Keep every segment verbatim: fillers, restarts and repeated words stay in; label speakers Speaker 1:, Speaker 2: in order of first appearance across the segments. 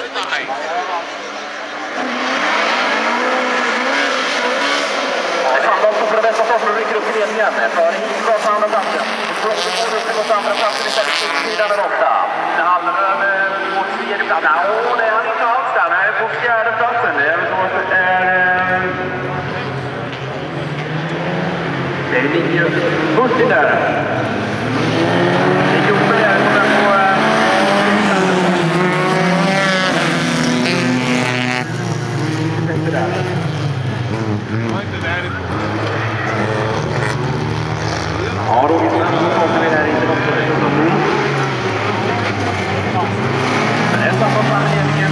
Speaker 1: Sandholm som för det bästa starten rycker upp i ledningen. För Hingård på andra platsen. Språket går upp mot andra platsen istället för sidan där ofta. Hallröd mot tredje platsen. Åh, det är han inte alls där. Han är på fjärde platsen. Det är så att det är... Det är nio fyrtio där. Det är Joppe där som är på... Inte där. Ja, då är det kommer vi här inte något för det. Men det är samma planeringen.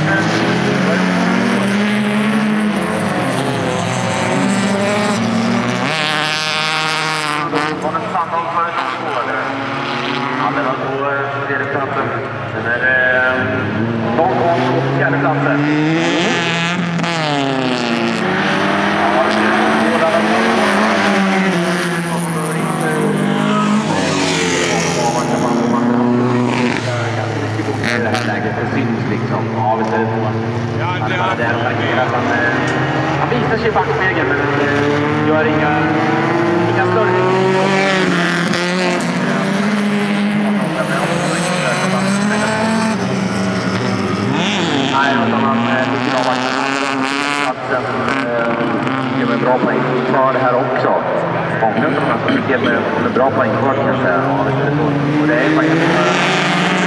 Speaker 1: Var det Sandholm för ett två eller? Ja, det var på tredje platsen. Sen är det Tom Kong på fjärde platsen. Ja, det är båda i det här läget, det syns liksom. Ja, vi ser det på. Han är bara där och markerar. Han, han visar sig i backspegeln, men gör inga, inga större. Nej, utan han ligger av att ger mig bra poäng för det här också. Många av de här som ger mig bra poäng för kan jag säga. Ja, det är så. Och det är faktiskt...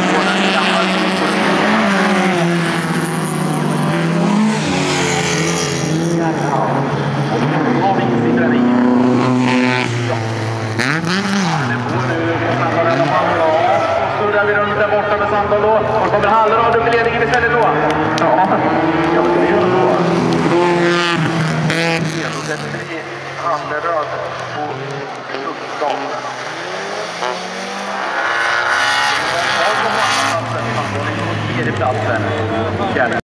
Speaker 1: Vi runt där borta med Sandholm då. Och kommer Hallröd upp i ledningen istället då. Ja, jag vill göra då. Då sätter vi Hallröd på sjutton. Här kommer Hallröd på tredje platsen.